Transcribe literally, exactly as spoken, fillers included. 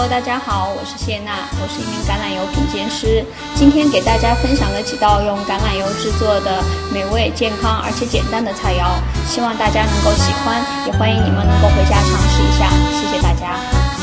Hello， 大家好，我是谢娜，我是一名橄榄油品鉴师。今天给大家分享了几道用橄榄油制作的美味、健康而且简单的菜肴，希望大家能够喜欢，也欢迎你们能够回家尝试一下。谢谢大家。